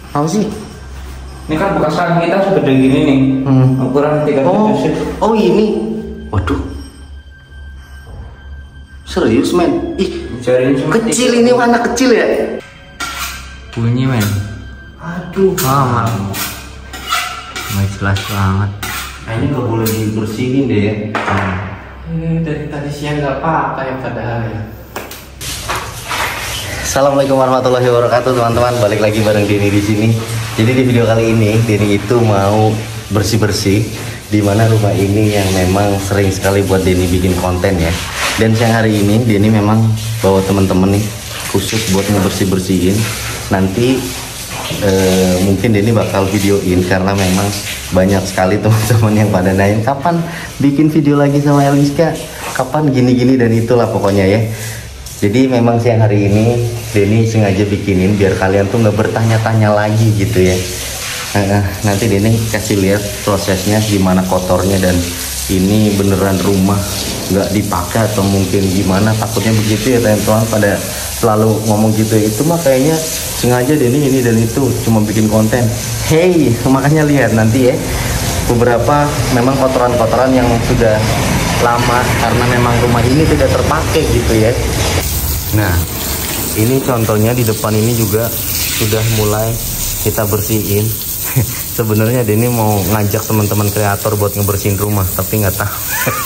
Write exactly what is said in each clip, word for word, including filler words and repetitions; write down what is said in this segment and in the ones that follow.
Apa sih? Ini kan bekas kaki kita segede gini nih. Hmm. Ukuran tiga oh. oh ini. Waduh. Serius men? Ih, kecil ini warna kecil ya? Bunyi men. Aduh. Ah, nggak jelas banget. Nah, ini nggak boleh dibersihin deh ya. Hmm. Ini dari tadi siang nggak apa-apa ya padahal ya. Assalamualaikum warahmatullahi wabarakatuh teman-teman, balik lagi bareng Denny di sini. Jadi di video kali ini Denny itu mau bersih-bersih di mana rumah ini yang memang sering sekali buat Denny bikin konten ya. Dan siang hari ini Denny memang bawa teman-teman nih khusus buat ngebersih-bersihin. Nanti eh, mungkin Denny bakal videoin karena memang banyak sekali teman-teman yang pada nanya kapan bikin video lagi sama Eliska, kapan gini-gini dan itulah pokoknya ya. Jadi memang siang hari ini Denny sengaja bikinin biar kalian tuh nggak bertanya-tanya lagi gitu ya. Nah, nanti Denny kasih lihat prosesnya gimana kotornya, dan ini beneran rumah nggak dipakai atau mungkin gimana, takutnya begitu ya teman-teman pada selalu ngomong gitu ya. Itu mah kayaknya sengaja Denny ini dan itu cuma bikin konten. Hey, makanya lihat nanti ya beberapa memang kotoran-kotoran yang sudah lama karena memang rumah ini tidak terpakai gitu ya. Nah, ini contohnya di depan ini juga sudah mulai kita bersihin. Sebenarnya Denny mau ngajak teman-teman kreator buat ngebersihin rumah, tapi nggak tahu.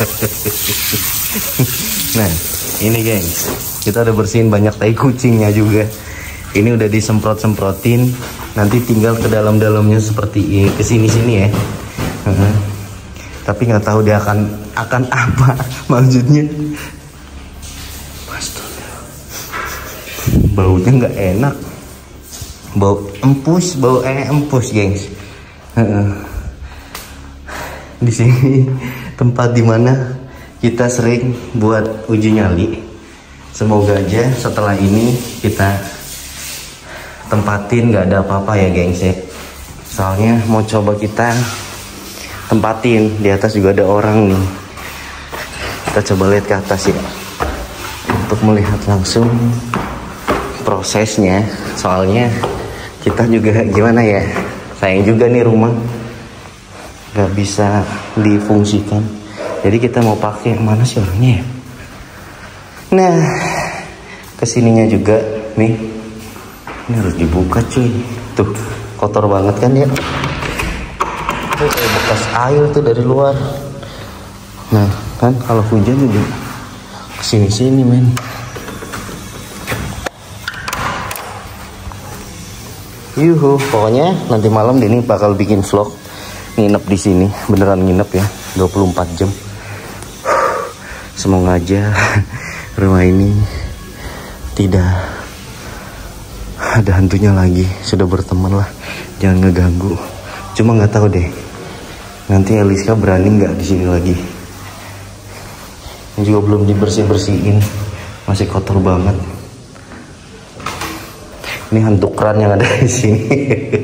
Nah, ini gengs, kita udah bersihin banyak tai kucingnya juga. Ini udah disemprot-semprotin, nanti tinggal ke dalam-dalamnya seperti ini, ke sini-sini ya. Uh-huh. Tapi nggak tahu dia akan akan apa maksudnya. Baunya nggak enak, bau empus, bau eh empus gengs. Di sini tempat dimana kita sering buat uji nyali. Semoga aja setelah ini kita tempatin nggak ada apa-apa ya gengs ya. Soalnya mau coba kita tempatin, di atas juga ada orang nih. Kita coba lihat ke atas ya untuk melihat langsung prosesnya. Soalnya kita juga gimana ya, sayang juga nih rumah nggak bisa difungsikan, jadi kita mau pakai yang mana sih orangnya ya. Nah, kesininya juga nih, ini harus dibuka cuy, tuh kotor banget kan ya, tuh kayak bekas air tuh dari luar. Nah kan kalau hujan juga kesini-sini men. Yuhu, pokoknya nanti malam Denny bakal bikin vlog nginep di sini, beneran nginep ya, dua puluh empat jam. Semoga aja rumah ini tidak ada hantunya lagi, sudah berteman lah, jangan ngeganggu. Cuma nggak tahu deh, nanti Eliska berani nggak di sini lagi. Ini juga belum dibersih-bersihin, masih kotor banget. Ini hantu kran yang ada di sini.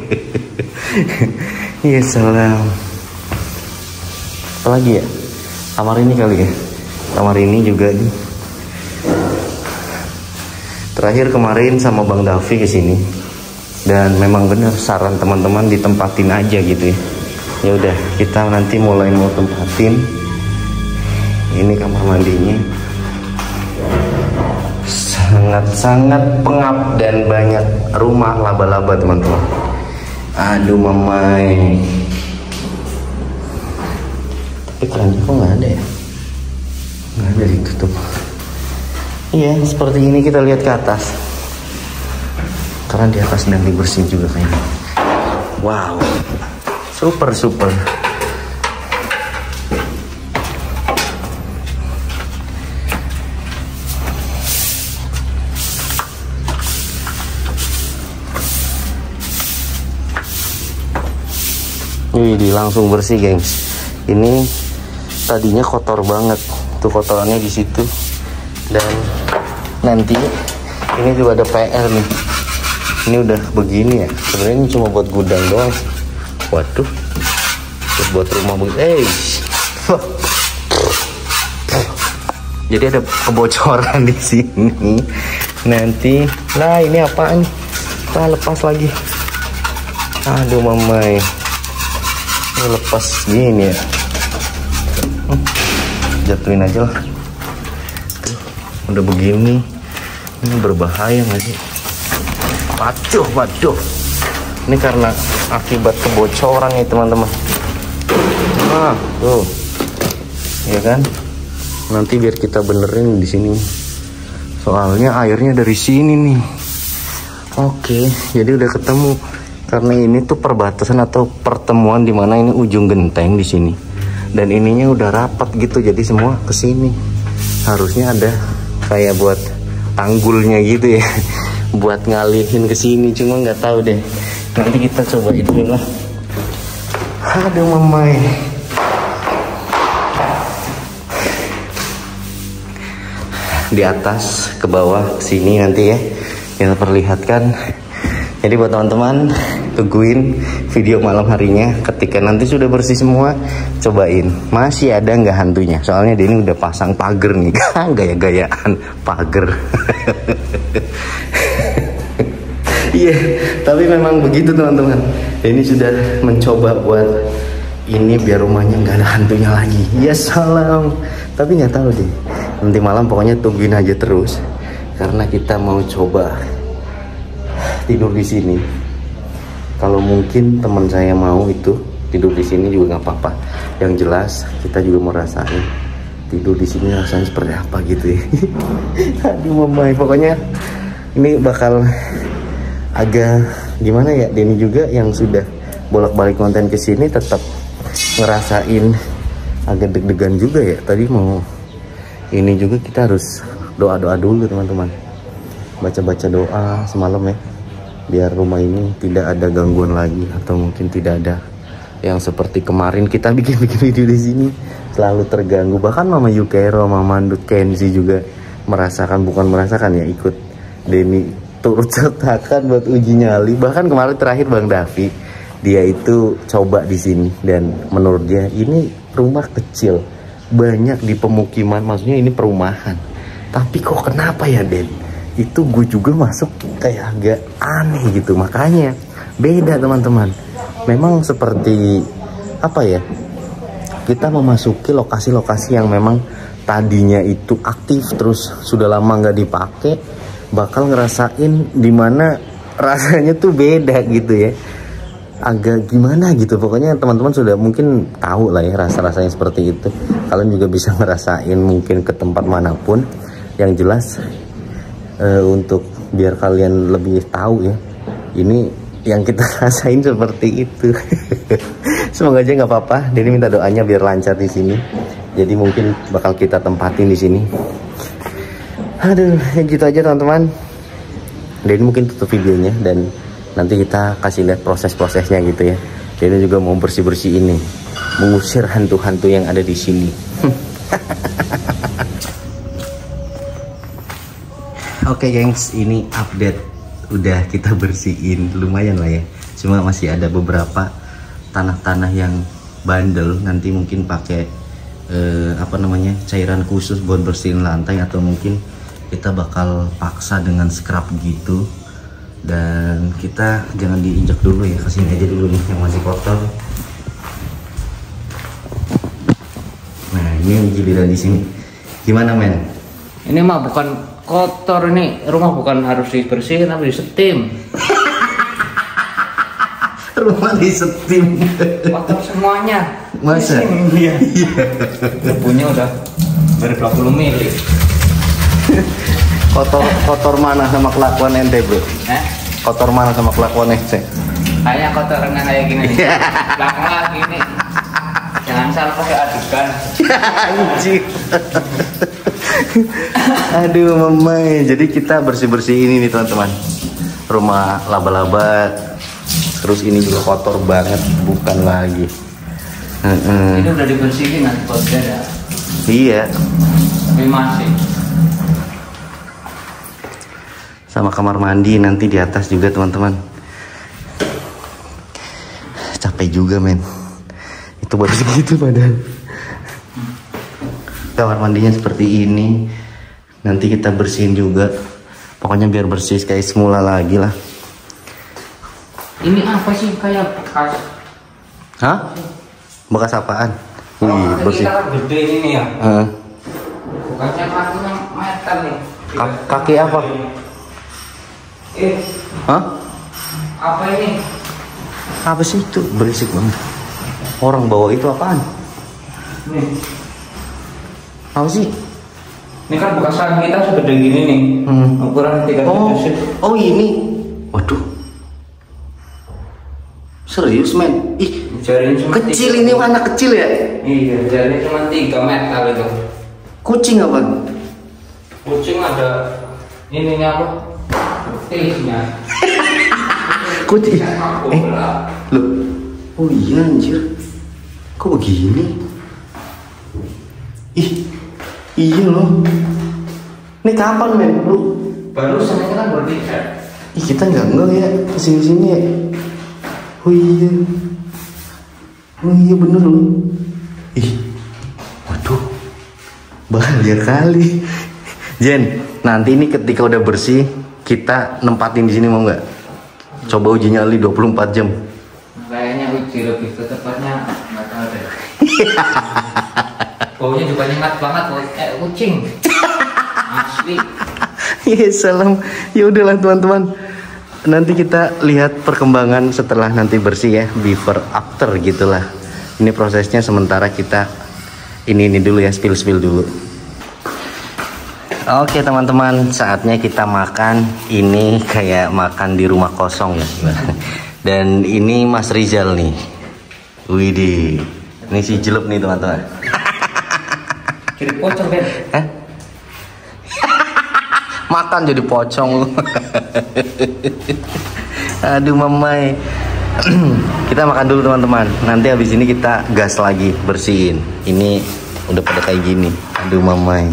Iya salam. Apalagi ya? Kamar ini kali ya. Kamar ini juga nih. Terakhir kemarin sama Bang Davi ke sini. Dan memang benar saran teman-teman ditempatin aja gitu ya. Ya udah, kita nanti mulai mau tempatin. Ini kamar mandinya. Sangat-sangat pengap dan banyak rumah laba-laba teman-teman. Aduh mamai. Tapi keranjang kok nggak ada ya? Nggak ada, ditutup. Iya, seperti ini kita lihat ke atas. Karena di atas sedang dibersihin juga kayaknya. Wow, super super. Wih, langsung bersih gengs. Ini tadinya kotor banget, tuh kotorannya di situ. Dan nanti ini juga ada P R nih. Ini udah begini ya. Sebenarnya ini cuma buat gudang doang. Waduh, terus buat rumah begini. Eh, jadi ada kebocoran di sini. Nanti, nah ini apaan? Kita lepas lagi. Aduh mamai, ini lepas gini ya. Hmm, jatuhin aja lah. Tuh, udah begini, ini berbahaya nggak sih? Waduh, waduh. Ini karena akibat kebocoran ya teman-teman. Nah, tuh, ya kan? Nanti biar kita benerin di sini. Soalnya airnya dari sini nih. Oke, jadi udah ketemu. Karena ini tuh perbatasan atau pertemuan di mana ini ujung genteng di sini. Dan ininya udah rapat gitu, jadi semua ke sini. Harusnya ada kayak buat tanggulnya gitu ya. Buat ngalihin ke sini, cuma nggak tahu deh. Nanti kita cobain dulu lah. Aduh mamai. Di atas ke bawah ke sini nanti ya kita perlihatkan. Jadi buat teman-teman, tungguin video malam harinya. Ketika nanti sudah bersih semua, cobain masih ada nggak hantunya. Soalnya dia ini udah pasang pagar nih. Gaya-gayaan pagar. Iya, tapi memang begitu teman-teman. Ini sudah mencoba buat ini biar rumahnya nggak ada hantunya lagi. Ya salam. Tapi nggak tahu deh. Nanti malam pokoknya tungguin aja terus. Karena kita mau coba tidur di sini. Kalau mungkin teman saya mau itu tidur di sini juga nggak apa-apa. Yang jelas kita juga mau rasain tidur di sini rasanya seperti apa gitu ya. Aduh mamai, pokoknya ini bakal agak gimana ya. Denny juga yang sudah bolak-balik konten ke sini tetap ngerasain agak deg-degan juga ya. Tadi mau ini juga kita harus doa-doa dulu teman-teman. Baca-baca doa semalam ya. Biar rumah ini tidak ada gangguan lagi, atau mungkin tidak ada yang seperti kemarin kita bikin-bikin video di sini selalu terganggu. Bahkan Mama Yukero, Mama Mandut, Kenzi juga merasakan, bukan merasakan ya, ikut Denny turut sertakan buat uji nyali. Bahkan kemarin terakhir Bang Davi, dia itu coba di sini dan menurut dia ini rumah kecil, banyak di pemukiman, maksudnya ini perumahan. Tapi kok kenapa ya Den? Itu gue juga masuk kayak agak aneh gitu. Makanya beda teman-teman. Memang seperti apa ya, kita memasuki lokasi-lokasi yang memang tadinya itu aktif terus sudah lama nggak dipakai, bakal ngerasain dimana rasanya tuh beda gitu ya. Agak gimana gitu. Pokoknya teman-teman sudah mungkin tahu lah ya rasa-rasanya seperti itu. Kalian juga bisa ngerasain mungkin ke tempat manapun. Yang jelas Uh, untuk biar kalian lebih tahu ya, ini yang kita rasain seperti itu. Semoga aja nggak apa-apa. Denny minta doanya biar lancar di sini. Jadi mungkin bakal kita tempatin di sini. Aduh, ya gitu aja teman-teman. Denny mungkin tutup videonya dan nanti kita kasih lihat proses-prosesnya gitu ya. Denny juga mau bersih-bersih ini, mengusir hantu-hantu yang ada di sini. Oke okay, gengs, ini update udah kita bersihin lumayan lah ya. Cuma masih ada beberapa tanah-tanah yang bandel. Nanti mungkin pakai eh, apa namanya cairan khusus buat bersihin lantai, atau mungkin kita bakal paksa dengan scrub gitu. Dan kita jangan diinjak dulu ya, kesini aja dulu nih yang masih kotor. Nah ini yang giliran di sini. Gimana men? Ini mah bukan kotor, ini rumah bukan harus dibersihin, tapi disetim. Rumah disetim. Kotor semuanya. Masa? Iya. Debunya udah dari dua puluh mili. Kotor kotor mana sama kelakuan ente bro? Eh? Kotor mana sama kelakuan ente? Kayak kotorannya kayak gini nih. Belakang lagi nih. Jangan salah pakai adegan. Anjir. Aduh mamai, jadi kita bersih-bersih ini nih teman-teman. Rumah laba-laba. Terus ini juga kotor banget, bukan lagi. Uh-uh. Ini udah dibersihin nanti buat dia. Iya. Tapi masih. Sama kamar mandi nanti di atas juga teman-teman. Capek juga men. Itu baru segitu padahal. Kamar mandinya seperti ini. Nanti kita bersihin juga. Pokoknya biar bersih kayak semula lagi lah. Ini apa sih kayak bekas? Hah? Bekas apaan? Kalau Wih, kaki bersih. kita kan gede ini nih ya. Heeh. Bukannya kakinya metal nih. Ka- kaki apa? Eh, Hah? apa ini? Apa sih itu? Berisik banget. Orang bawa itu apaan? Nih, Apa sih? ini kan bekas kaki kita segede gini nih. Hmm. Ukuran tiga Oh, sih. oh ini. Waduh. Serius men? Ih, Jarinya cuma kecil tiga. ini anak kecil ya? Iya, jarinya cuma tiga metal itu. Kucing apa? Kucing ada ininya apa? Betisnya. Kucing. Aku Eh, lah. loh. Oh iya anjir. Kok begini? Ih, iya loh. Ini kapan men? Lu? Baru senengnya kan bertiga. Ih, kita nggak nggak ya kesini-sini ya. Oh iya. Oh iya bener loh. Ih, waduh, bahaya kali. Jen, nanti ini ketika udah bersih kita nempatin di sini mau nggak? Coba uji nyali dua puluh empat jam. Kayaknya uji lebih ke tepatnya nggak tahu deh. Baunya juga nyengat banget, kayak kucing. Asli. Ya salam. Ya udahlah teman-teman. Nanti kita lihat perkembangan setelah nanti bersih ya, before after gitulah. Ini prosesnya sementara kita ini ini dulu ya, spill spill dulu. Oke teman-teman, saatnya kita makan. Ini kayak makan di rumah kosong ya. Dan ini Mas Rizal nih. Widih, ini si Jelep nih teman-teman. Kiri pocong Ben. Hah? Makan jadi pocong lu. Aduh mamai. Kita makan dulu teman-teman. Nanti habis ini kita gas lagi bersihin. Ini udah pada kayak gini. Aduh mamai.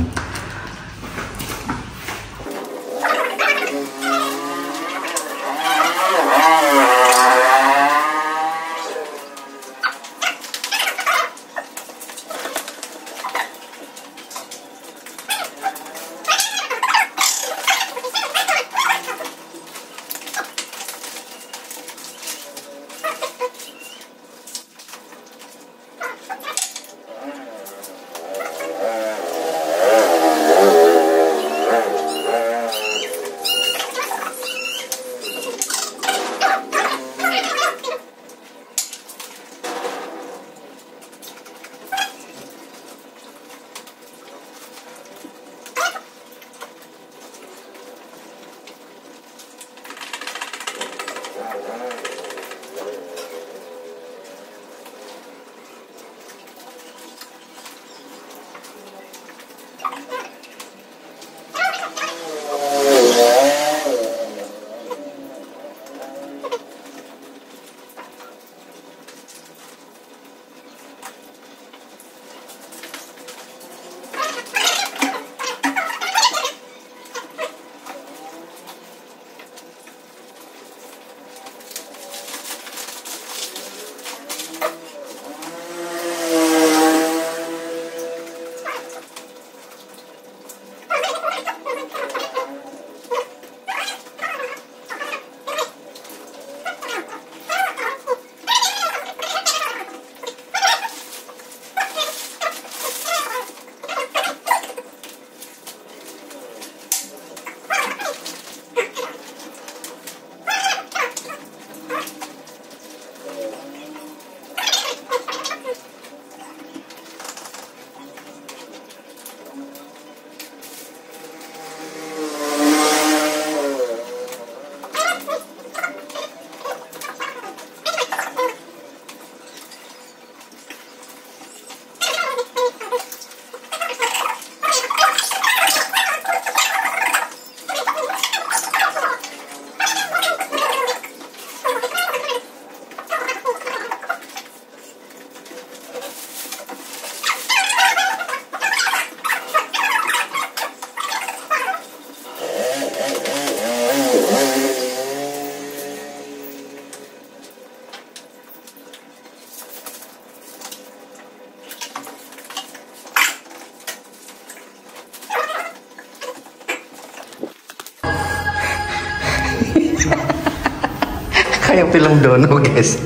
Kayak film Dono guys.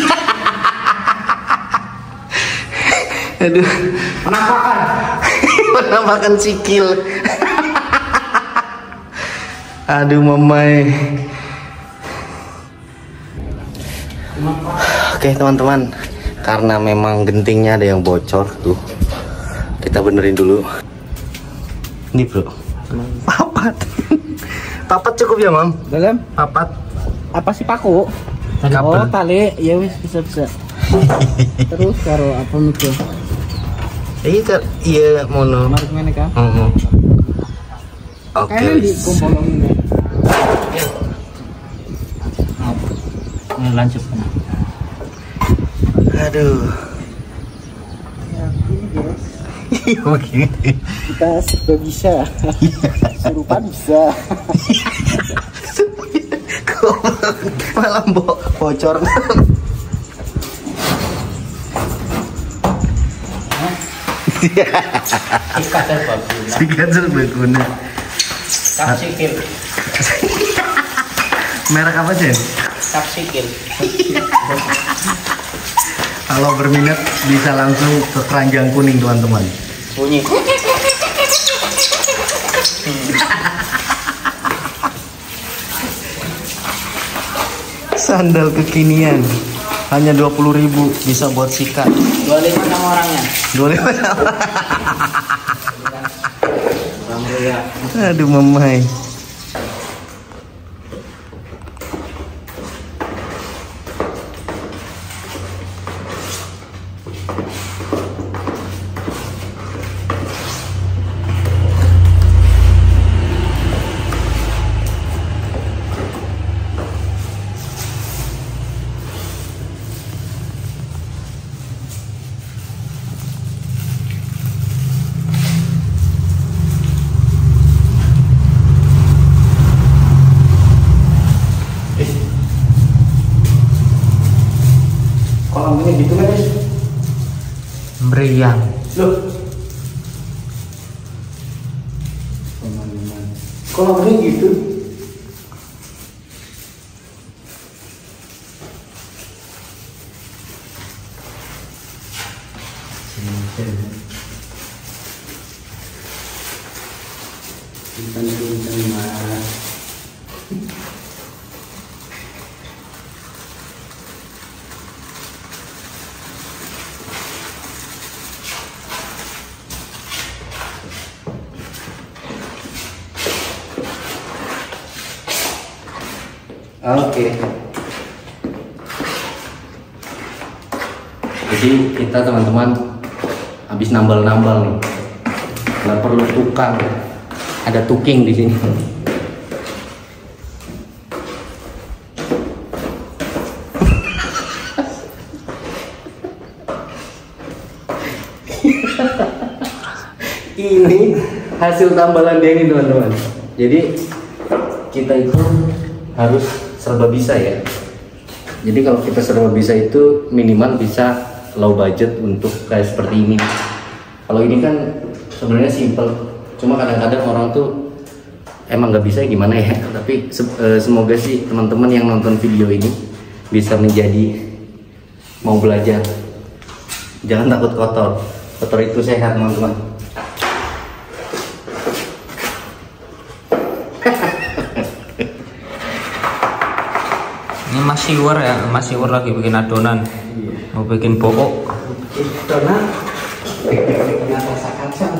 Aduh, Penampakan. penampakan sikil. Aduh mamai. Oke teman-teman, karena memang gentingnya ada yang bocor tuh, kita benerin dulu. Ini bro, papat. Papat cukup ya mam? Dalam Papat. apa sih paku? Kabel. Oh tali, ya wis bisa bisa. Terus karo apa nih? Iya, iya mono. Kemarin mana kah? Heeh. Oke. Kayaknya di kumpulong ini. Nah, lanjut. Aduh. Ya, ini guys. Iya begini. Kita serba bisa. Serupan bisa. Kok malah bo bocor. Sikat serbaguna. Sikat serbaguna. Kapsikil. Merek apa sih? Kapsikil. Kalau berminat bisa langsung ke Keranjang Kuning teman-teman. Bunyi. Sandal kekinian hanya dua puluh ribu, bisa buat sikat. dua puluh lima sama orangnya. dua puluh lima sama. Alhamdulillah. Aduh mamai. Kalau ini gitu guys. Meriang. Loh. Kalau ini gitu. Pintan-pintan mas. Oke. Jadi kita teman-teman habis nambal-nambal nih. Nggak perlu tukang, ada tuking di sini. Ini hasil tambalan Denny teman-teman. Jadi kita itu harus serba bisa ya. Jadi kalau kita serba bisa itu minimal bisa low budget untuk kayak seperti ini. Kalau ini kan sebenarnya simple, cuma kadang-kadang orang tuh emang nggak bisa gimana ya. Tapi se uh, semoga sih teman-teman yang nonton video ini bisa menjadi mau belajar. Jangan takut kotor, kotor itu sehat teman-teman. Ini masih war ya, masih war lagi bikin adonan. Mau bikin bokok. Adonan. Bikin rasa kacang.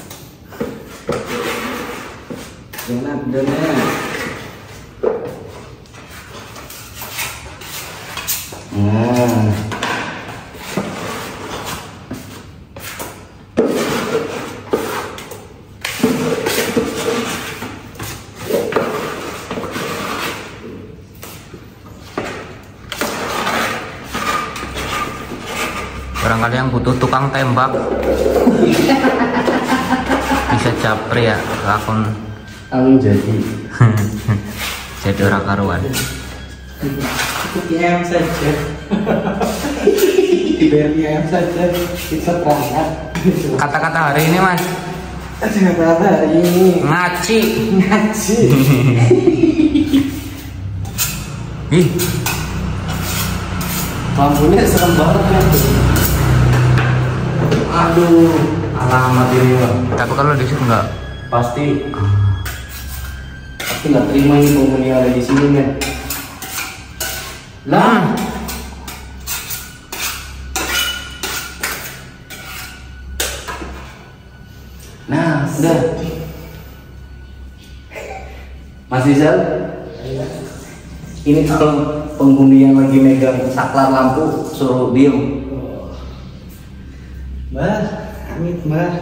Jangan adonan. Nah. Barangkali yang butuh tukang tembak bisa japri ya ke akun Anu jadi. jadi orang karuan. Cukup I M saja. Dibayar I M saja bisa berangkat. Kata-kata hari ini mas, Kata hari ini ngaci. ngaji. Ih, Lampunya serem banget ya. Aduh, alamat ini bang. Tapi kalau di situ enggak Pasti. Pasti nggak terima ini penghuni yang ada di sini men. Lah. Nah, udah. Mas Rizal, ini kalau penghuni yang lagi megang saklar lampu suruh diem. Mbak, amit mbak.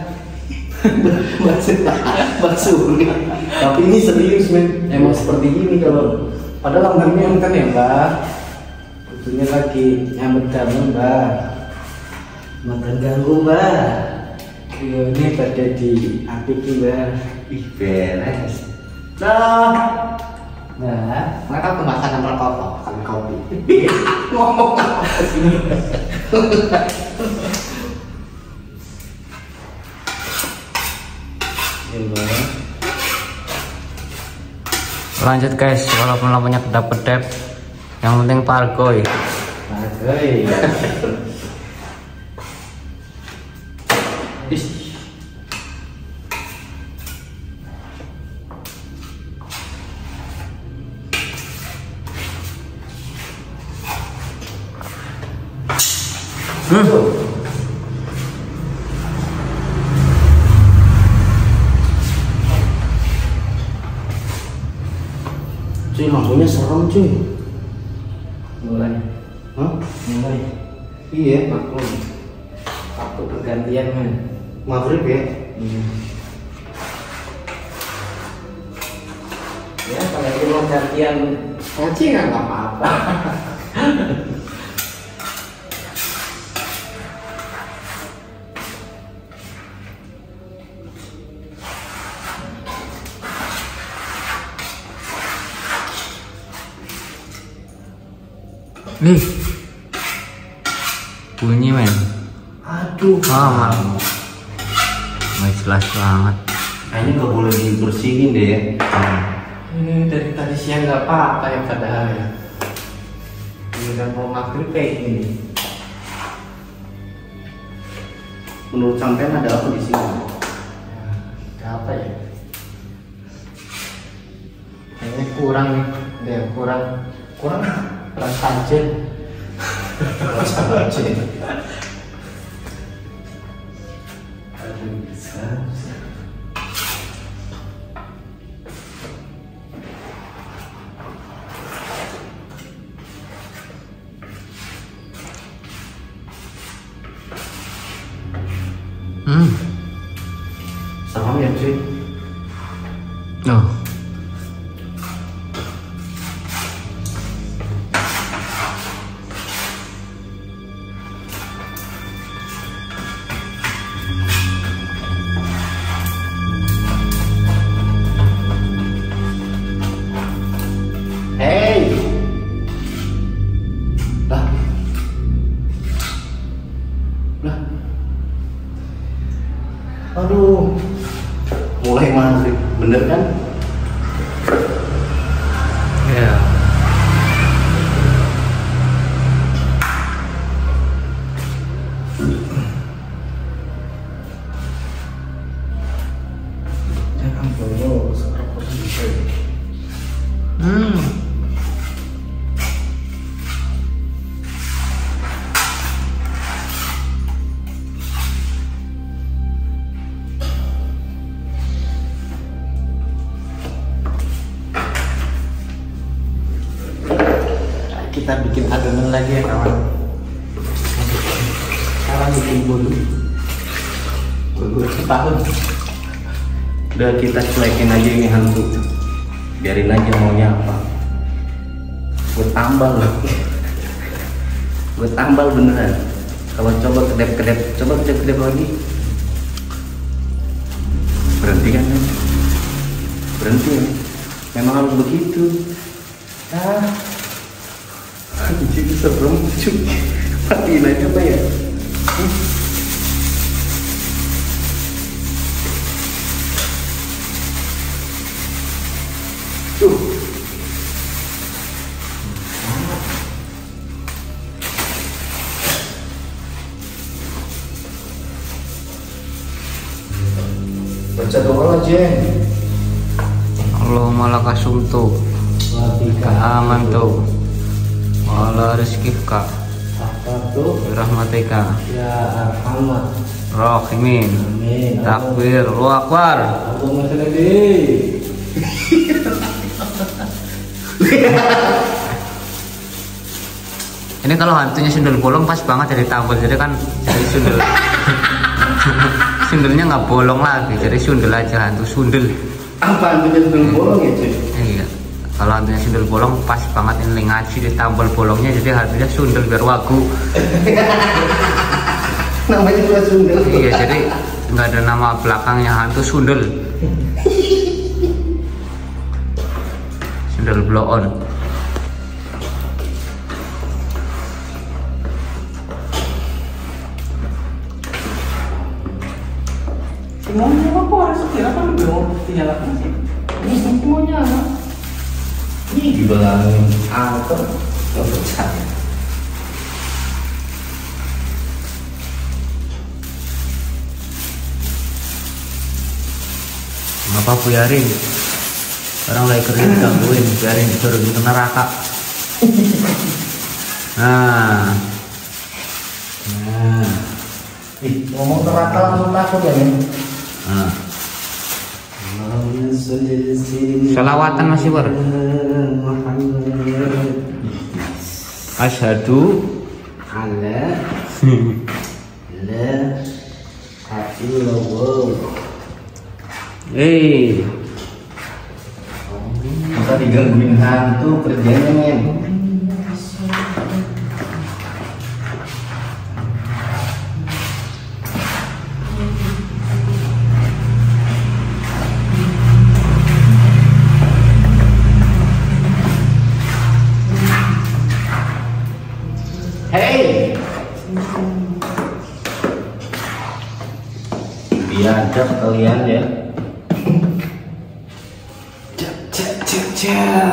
Mbak Suri. Tapi ini serius men, emang seperti ini kalau padahal lampunya kan ya mbak. Tentunya lagi nyambut kamu mbak. Makan ganggu mbak. Ini pada di apik mbak. Ih beres. Nah, nah, mereka kemasan sama kopi. sama kopi. Ngomong apa sih? Lanjut guys, walaupun lampunya kedap-kedap, yang penting pargoy. Pargoy. Hmm. Cuy, lampunya serem cuy. Mulai, Hah? mulai. Iya, Maklum. Waktu pergantian men. maghrib ya. Hmm. Ya kalau itu mau gantian ngaji nggak apa-apa. Nih bunyi men. Aduh, Ah, nggak jelas banget. kayaknya nggak boleh dibersihin deh ya. Ini dari tadi siang nggak apa-apa ya padahal ya. Ini udah mau maghrib kayak gini. Menurut sampean ada apa di sini? Ada apa ya? Kayaknya kurang nih, deh kurang, kurang, kurang sajin. Kurang sajin. Aduh, bisa. Hmm. Serem ya cuy. Oh. Hey. Lah. Lah. Aduh. Mulai maghrib, bener kan? Ya. Jangan bolos, apa bisa? Hmm. Kita bikin adonan lagi ya kawan. Sekarang bikin bolu. Bolu setahun. Udah kita cuekin aja ini hantu. Biarin aja maunya apa. Gue tambal loh. Gue tambal beneran. Kalau coba kedep-kedep, coba kedep-kedep lagi. Berhenti kan? Berhenti ya. Memang harus begitu. Ah. Jadi serem cuy. Matiin aja apa ya? Hmm. Tuh. Baca doa aja. Allahumma laka sumtu ka amantu wa ala rizqika birahmatika Ya Arhamar rahimin. Amin. Takbir, Allahu Akbar. Allahumma sholli. Ini kalau hantunya sundel bolong pas banget jadi tambal, jadi kan jadi sundel. Sundelnya nggak bolong lagi, jadi sundel aja, hantu sundel. Apa hantunya sundel bolong ya cuy? Iya. Kalau hantunya sundel bolong pas banget ini ngaji ditambal bolongnya, jadi hantunya sundel biar wagu. Namanya juga sundel. Iya, jadi nggak ada nama belakangnya, hantu sundel. Sundel blow on. Semuanya apa harus kira kan belum dinyalakan sih. Ini semuanya. Ini dibilangin auto nggak percaya. Ngapa biarin? Orang lagi kerja digangguin, biarin disuruh ke neraka. Nah, Nah, ih ngomong neraka langsung takut ya nih. nah. Salawatan masih ber. Asyhadu Allah la illallah. Eh, Kita digangguin hantu kerjanya men. Hey, biadab kalian ya. Cek cek cek cek.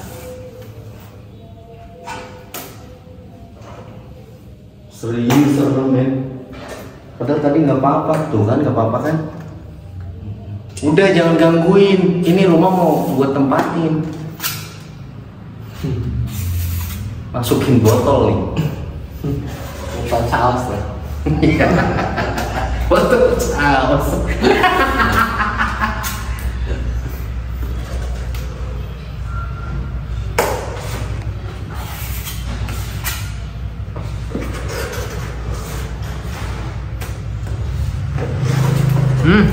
Serius serem men. Padahal tadi nggak apa-apa tuh kan, nggak apa-apa kan. Udah jangan gangguin. Ini rumah mau buat tempatin. Masukin botol nih. Botol saus lah. Botol saus. hmm.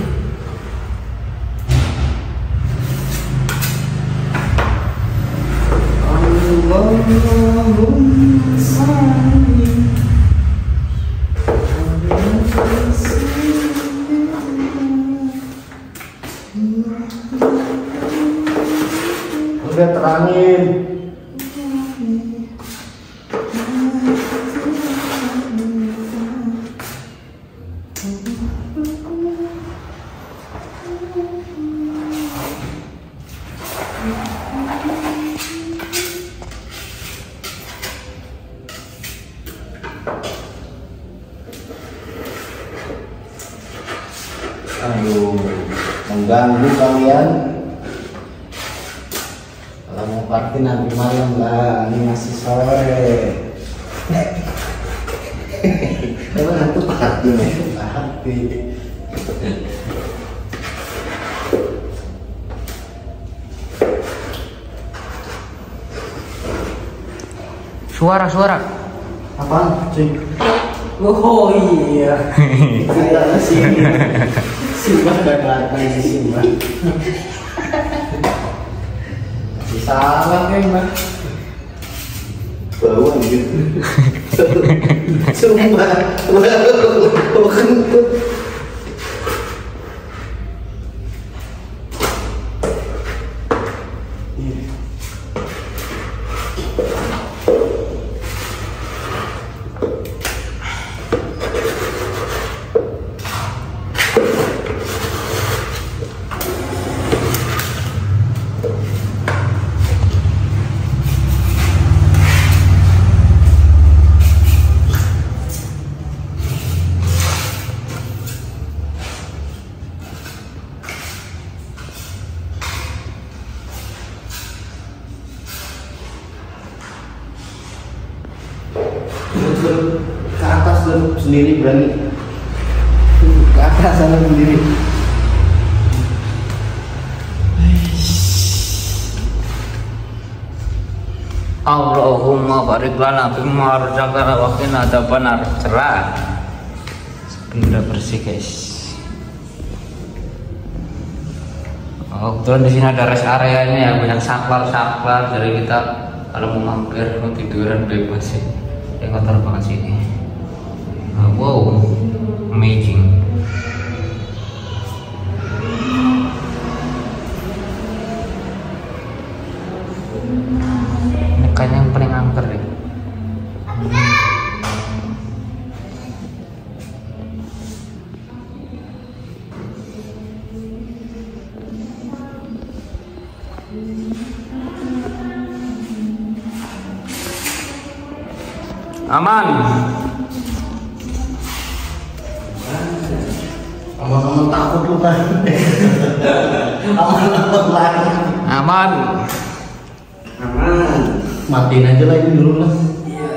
Udah terangin. Aduh, mengganggu kalian. Kalau mau party nanti malam lah, ini masih sore. Emang itu party, itu party. Suara-suara. Apaan, cuy? Oh iya. Kita sini. Simba dan datang di Simba. Salah kan mbak. Bau anjir. Sumpah. Bau kentut. ke atas dan sendiri berani. Ke atas sana sendiri. Allahumma barik lana bima razaqtana wa qina adzabannar. Cerah. Udah bersih, guys. Oh, kebetulan di sini ada rest areanya ya, banyak saklar-saklar. Jadi kita kalau mau mampir mau tiduran bebas sih. Ya kotor banget sih ini. Nah, wow, amazing. Kayaknya yang paling angker deh. Aman. Aman-aman takut lu kan. Aman-aman lagi. Aman. Aman. Matiin aja lah ini dulu lah. Iya.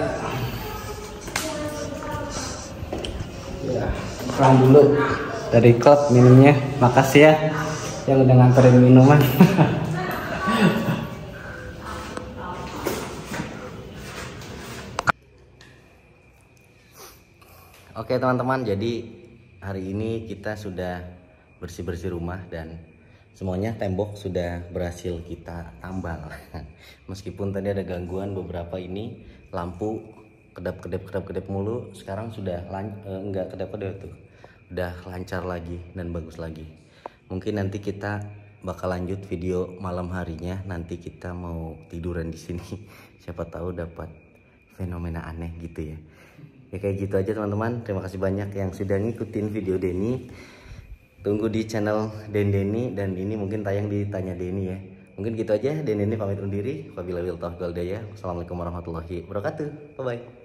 Ya, pulang dulu dari klub minumnya. Makasih ya yang udah nganterin minuman. Oke teman-teman, jadi hari ini kita sudah bersih-bersih rumah dan semuanya tembok sudah berhasil kita tambal. Meskipun tadi ada gangguan beberapa ini, lampu kedap-kedap kedap-kedap mulu, sekarang sudah lan eh, enggak kedap-kedap tuh. Udah lancar lagi dan bagus lagi. Mungkin nanti kita bakal lanjut video malam harinya, nanti kita mau tiduran di sini. Siapa tahu dapat fenomena aneh gitu ya. Ya kayak gitu aja teman-teman. Terima kasih banyak yang sudah ngikutin video Denny. Tunggu di channel Den Denny, dan ini mungkin tayang di Tanya Denny ya. Mungkin gitu aja. Den Denny pamit undur diri. Wabillahi taufiq wal hidayah. Wassalamualaikum warahmatullahi wabarakatuh. Bye bye.